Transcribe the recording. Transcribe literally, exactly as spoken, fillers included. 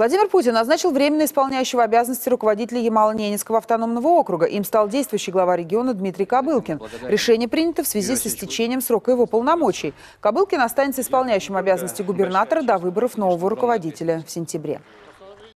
Владимир Путин назначил временно исполняющего обязанности руководителя Ямало-Ненецкого автономного округа. Им стал действующий глава региона Дмитрий Кобылкин. Решение принято в связи с истечением срока его полномочий. Кобылкин останется исполняющим обязанности губернатора до выборов нового руководителя в сентябре.